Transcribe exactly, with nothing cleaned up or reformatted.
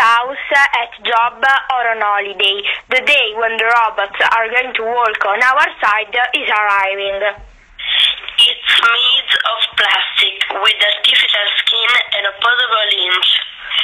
house, at job, or on holiday. The day when the robots are going to walk on our side is arriving. It's made of plastic with artificial skin and opposable hinge.